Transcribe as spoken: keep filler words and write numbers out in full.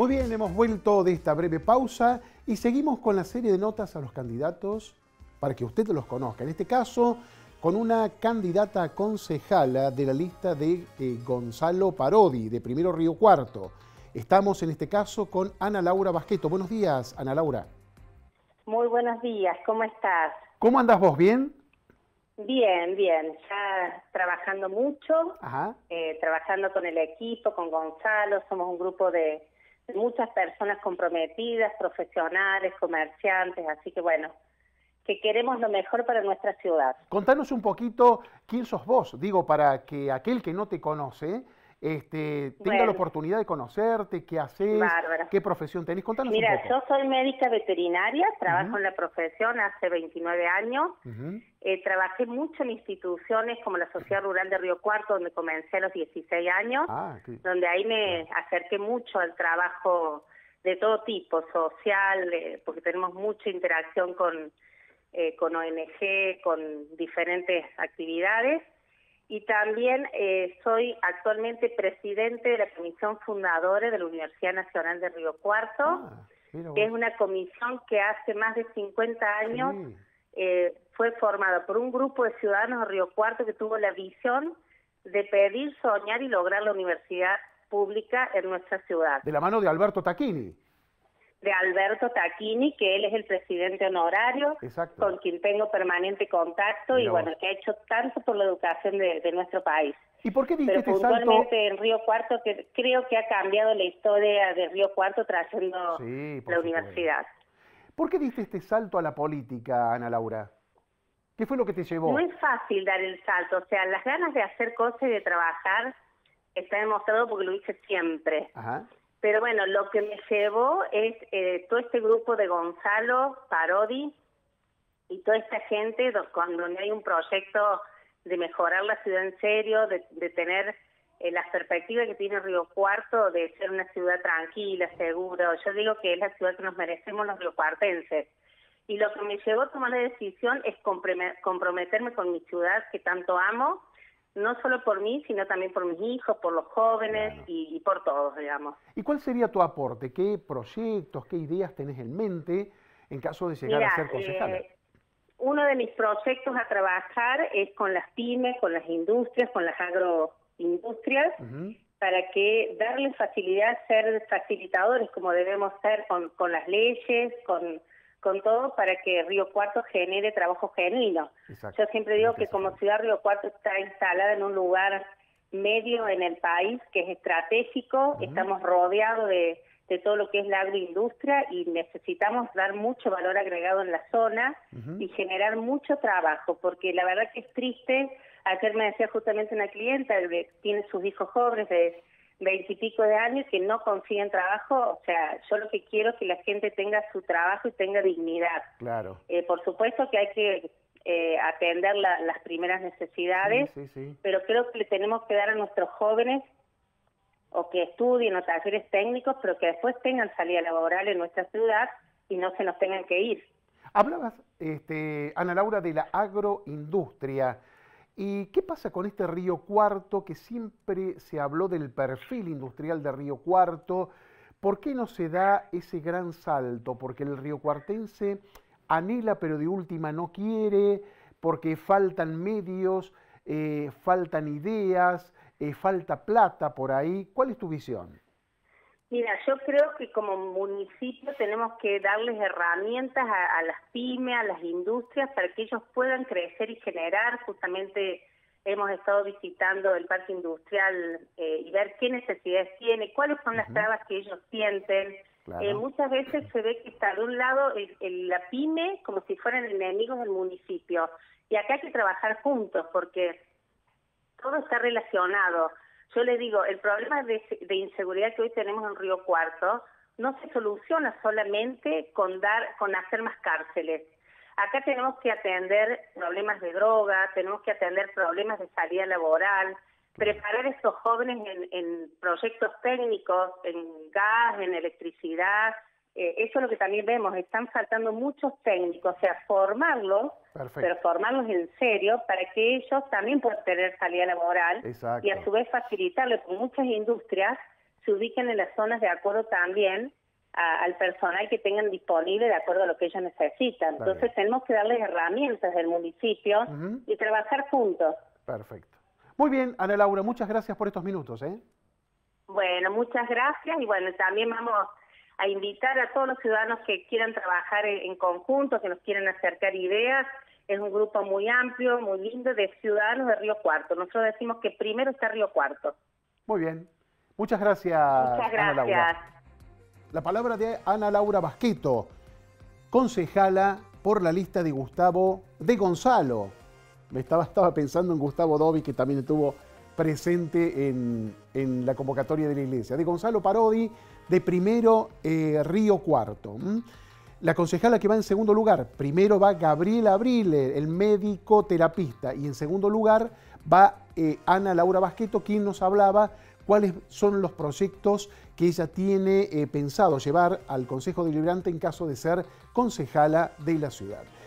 Muy bien, hemos vuelto de esta breve pausa y seguimos con la serie de notas a los candidatos para que usted los conozca. En este caso, con una candidata a concejala de la lista de eh, Gonzalo Parodi, de Primero Río Cuarto. Estamos en este caso con Ana Laura Basqueto. Buenos días, Ana Laura. Muy buenos días, ¿cómo estás? ¿Cómo andás vos? ¿Bien? Bien, bien, ya trabajando mucho, Ajá. eh, trabajando con el equipo, con Gonzalo, somos un grupo de, de muchas personas comprometidas, profesionales, comerciantes, así que bueno, que queremos lo mejor para nuestra ciudad. Contanos un poquito quién sos vos, digo, para que aquel que no te conoce este, tenga Bueno, la oportunidad de conocerte, qué haces, bárbaro. qué profesión tenés. Contanos Mira, un poco. yo soy médica veterinaria, trabajo Uh-huh. en la profesión hace veintinueve años. Uh-huh. Eh, trabajé mucho en instituciones como la Sociedad Rural de Río Cuarto, donde comencé a los dieciséis años, Ah, qué... donde ahí me claro. acerqué mucho al trabajo de todo tipo, social, eh, porque tenemos mucha interacción con, eh, con O N G, con diferentes actividades. Y también eh, soy actualmente presidente de la Comisión Fundadora de la Universidad Nacional de Río Cuarto, Ah, mira que es vos. una comisión que hace más de cincuenta años Sí. eh, fue formada por un grupo de ciudadanos de Río Cuarto que tuvo la visión de pedir, soñar y lograr la universidad pública en nuestra ciudad. De la mano de Alberto Tacchini. De Alberto Tacchini, que él es el presidente honorario, Exacto. con quien tengo permanente contacto. Mira y bueno, vos. que ha hecho tanto por la educación de, de nuestro país. ¿Y por qué diste Pero este puntualmente salto? en Río Cuarto, que creo que ha cambiado la historia de Río Cuarto trayendo Sí, por la supuesto. universidad. ¿Por qué diste este salto a la política, Ana Laura? ¿Qué fue lo que te llevó? No es fácil dar el salto, o sea, las ganas de hacer cosas y de trabajar está demostrado porque lo hice siempre. Ajá. Pero bueno, lo que me llevó es eh, todo este grupo de Gonzalo Parodi y toda esta gente do- con donde hay un proyecto de mejorar la ciudad en serio, de, de tener eh, las perspectivas que tiene Río Cuarto de ser una ciudad tranquila, segura. Yo digo que es la ciudad que nos merecemos los riocuartenses. Y lo que me llevó a tomar la decisión es comprome- comprometerme con mi ciudad que tanto amo, no solo por mí, sino también por mis hijos, por los jóvenes Claro. y, y por todos, digamos. ¿Y cuál sería tu aporte? ¿Qué proyectos, qué ideas tenés en mente en caso de llegar Mira, a ser concejala? eh, uno de mis proyectos a trabajar es con las pymes, con las industrias, con las agroindustrias, Uh-huh. para que darles facilidad a ser facilitadores, como debemos ser con, con las leyes, con, con todo, para que Río Cuarto genere trabajo genuino. Exacto. Yo siempre digo que como Exacto. ciudad Río Cuarto está instalada en un lugar medio en el país que es estratégico, Uh-huh. estamos rodeados de, de todo lo que es la agroindustria y necesitamos dar mucho valor agregado en la zona Uh-huh. y generar mucho trabajo, porque la verdad que es triste. Ayer me decía justamente una clienta que tiene sus hijos jóvenes de veintipico de años que no consiguen trabajo. O sea, yo lo que quiero es que la gente tenga su trabajo y tenga dignidad. Claro. Eh, por supuesto que hay que eh, atender la, las primeras necesidades, Sí, sí, sí. pero creo que le tenemos que dar a nuestros jóvenes o que estudien o talleres técnicos, pero que después tengan salida laboral en nuestra ciudad y no se nos tengan que ir. Hablabas, este, Ana Laura, de la agroindustria. ¿Y qué pasa con este Río Cuarto, que siempre se habló del perfil industrial de Río Cuarto? ¿Por qué no se da ese gran salto? Porque el riocuartense anhela, pero de última no quiere, porque faltan medios, eh, faltan ideas, eh, falta plata por ahí. ¿Cuál es tu visión? Mira, yo creo que como municipio tenemos que darles herramientas a, a las pymes, a las industrias, para que ellos puedan crecer y generar. Justamente hemos estado visitando el parque industrial eh, y ver qué necesidades tiene, cuáles son las Uh-huh. trabas que ellos sienten. Claro. Eh, muchas veces se ve que está de un lado el, el, la pyme como si fueran enemigos del municipio. Y acá hay que trabajar juntos porque todo está relacionado. Yo les digo, el problema de, de inseguridad que hoy tenemos en Río Cuarto no se soluciona solamente con dar, con hacer más cárceles. Acá tenemos que atender problemas de droga, tenemos que atender problemas de salida laboral, preparar a estos jóvenes en, en proyectos técnicos, en gas, en electricidad. Eh, eso es lo que también vemos, están faltando muchos técnicos, o sea, formarlos, Perfecto. pero formarlos en serio para que ellos también puedan tener salida laboral. Exacto. Y a su vez facilitarles con muchas industrias se ubiquen en las zonas de acuerdo también a, al personal que tengan disponible de acuerdo a lo que ellos necesitan. Está Entonces bien. tenemos que darles herramientas del municipio Ujú. y trabajar juntos. Perfecto. Muy bien, Ana Laura, muchas gracias por estos minutos, ¿eh? Bueno, muchas gracias y bueno, también vamos a invitar a todos los ciudadanos que quieran trabajar en, en conjunto, que nos quieran acercar ideas. Es un grupo muy amplio, muy lindo de ciudadanos de Río Cuarto. Nosotros decimos que primero está Río Cuarto. Muy bien. Muchas gracias, Muchas Ana Laura. gracias. La palabra de Ana Laura Basqueto, concejala por la lista de Gustavo de Gonzalo. Me estaba, estaba pensando en Gustavo Dovi, que también estuvo presente en, en la convocatoria de la iglesia. De Gonzalo Parodi, de primero eh, Río Cuarto. ¿Mm? La concejala que va en segundo lugar, primero va Gabriela Abrile, el médico terapista, y en segundo lugar va eh, Ana Laura Basqueto, quien nos hablaba cuáles son los proyectos que ella tiene eh, pensado llevar al Consejo Deliberante en caso de ser concejala de la ciudad.